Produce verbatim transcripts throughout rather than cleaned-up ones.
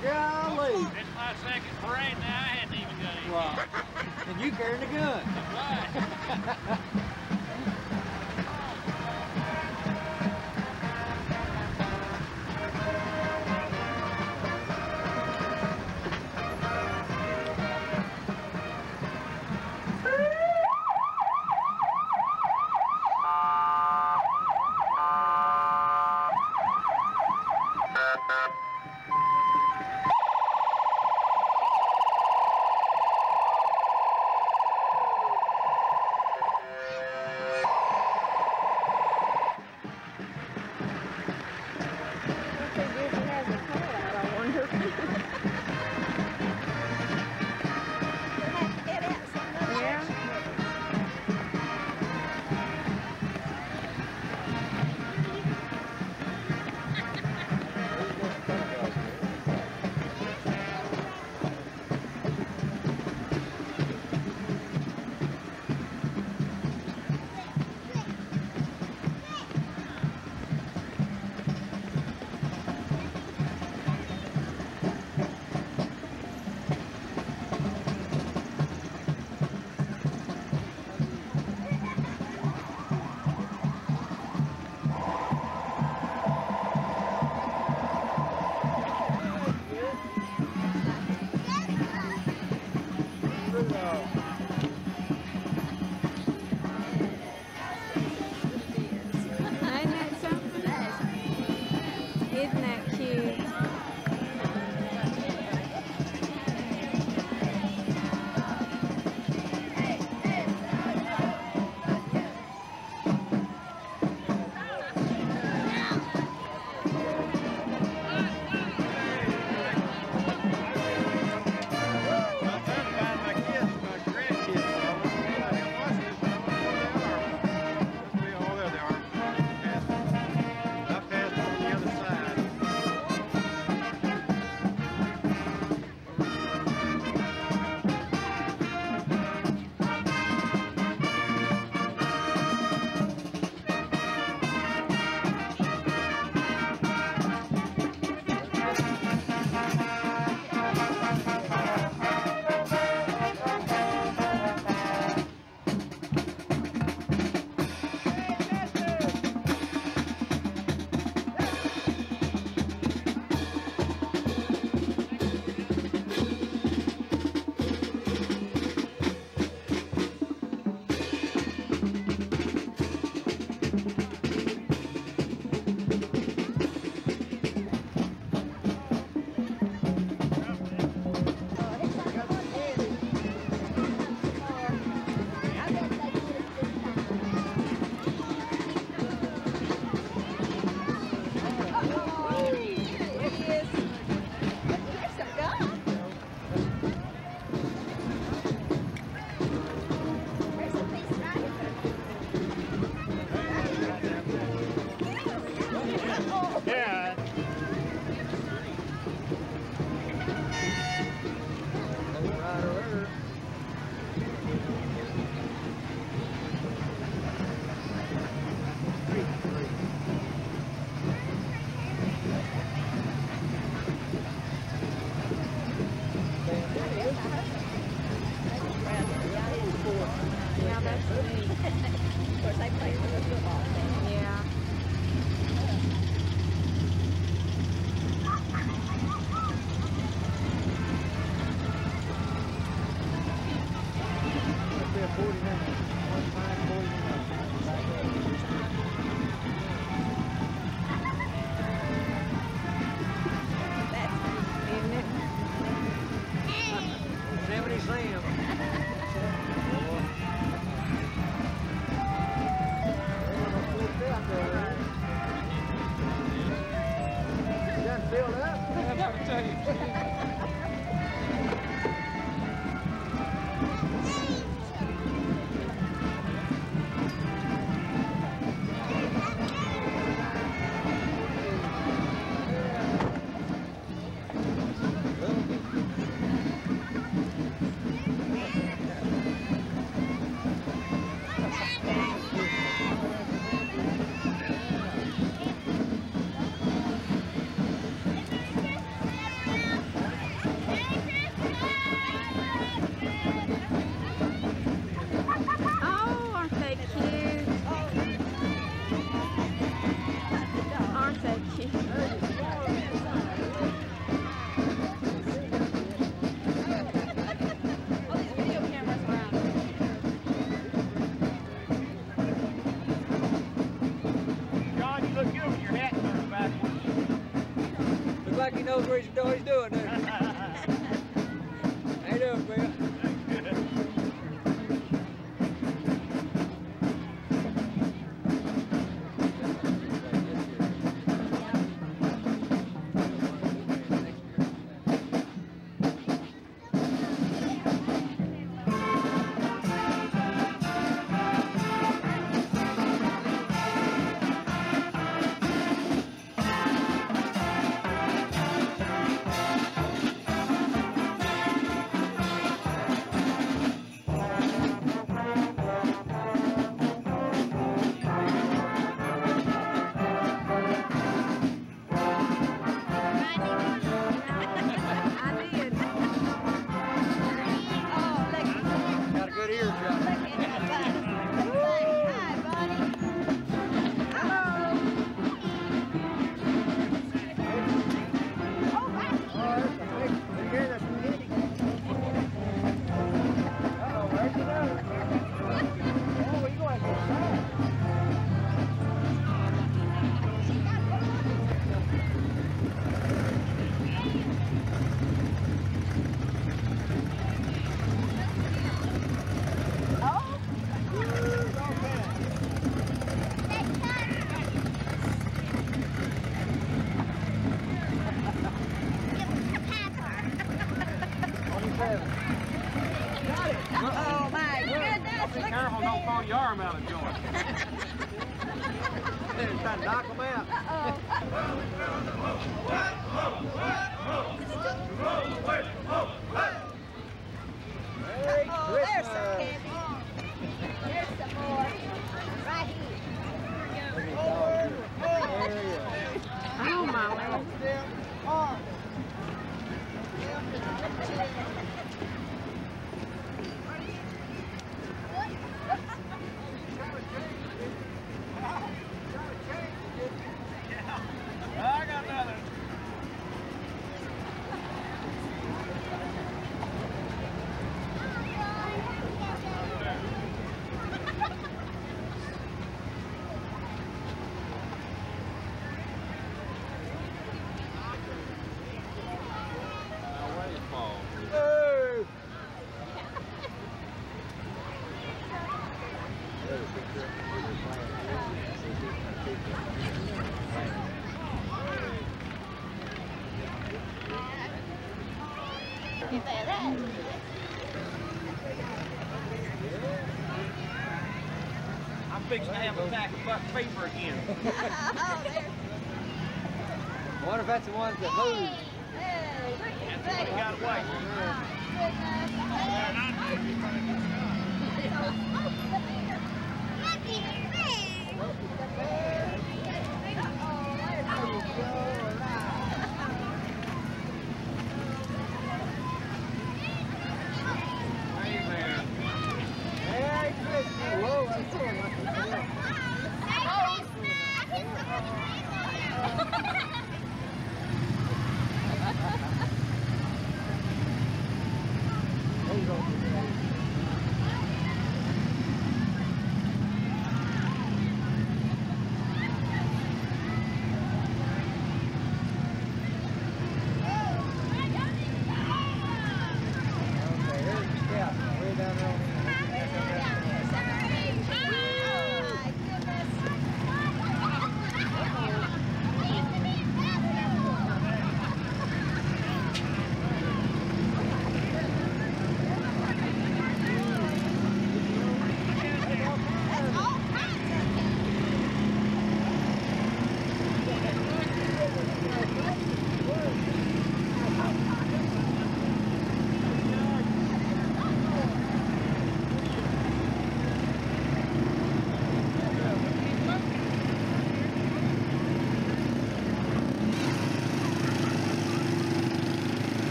Golly. It's my second parade now. I hadn't even got any. Wow. And you carrying a gun. Right. he knows what he's, what he's doing, doesn't he? How you doing, Bill? Oh my goodness! Be careful, don't pull your arm out of joint. Trying to knock him out. Merry Oh, Christmas. there's some candy. Here's some more. Right here. Oh, my Lord. I got another. Hey. You say that? I'm fixing to have a attack of buck fever again. Oh, there's. I wonder if that's the ones that move. Hey, look at That's what we got away. Merry Christmas. Whoa, I'm feeling like a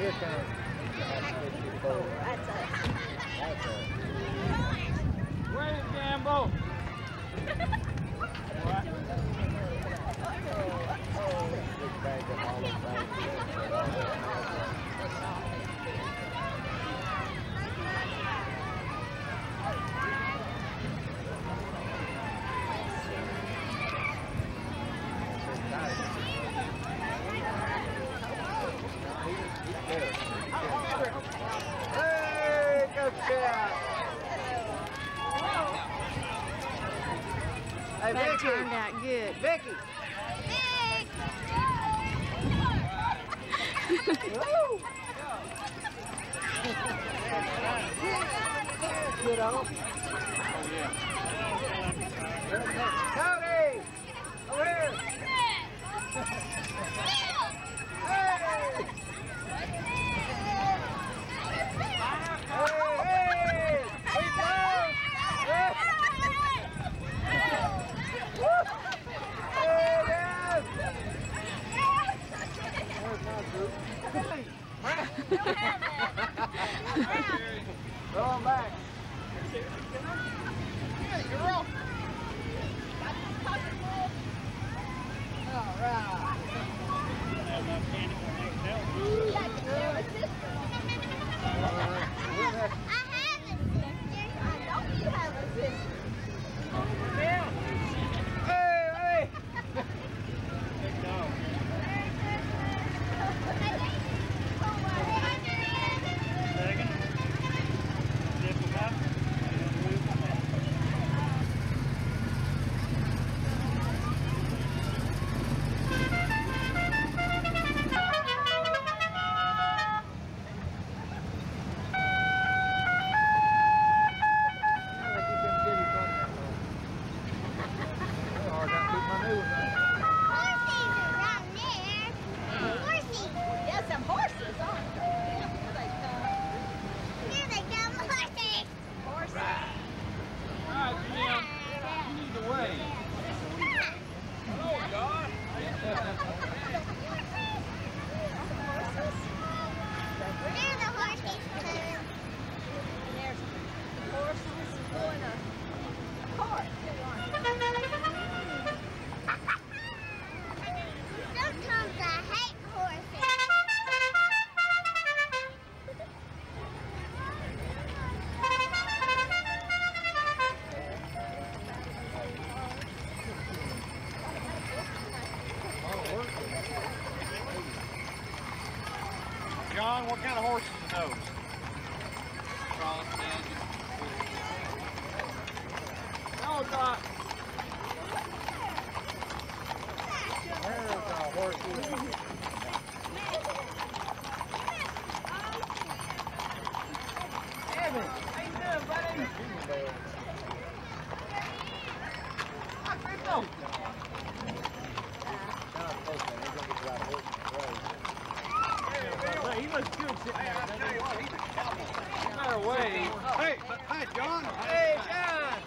Here it comes. That's us. That's a Where's Gamble? What? big bag of olive bags. Hey, go cat! Hey, That Vicky! turned out good. Vicky! Woo! Get on. Cody! Over here! Hey! Hey, hey! We go! Hey, yes! There's my group. Throw 'em back. Girl. All right. You like to share with sister? I have a sister. I know you have a sister. Hey, hey! Big dog. Second. Zip it up. There's some horses, aren't there? Here they come. Here they come, horses. Horses. All right, Jim. You need to wait. Hello, God. Where are the horses come? There's the horses going a cart. Sometimes I hate horses. John, what kind of horses are those? Cross magic. No, Doc. There's our horses. Evan, how you doing, buddy? Knock this off. He looks good sitting there. I tell you what, he's a cowboy. Better wait. Hey, hi, John. Hey, John!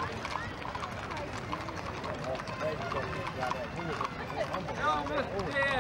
Y'all missed it.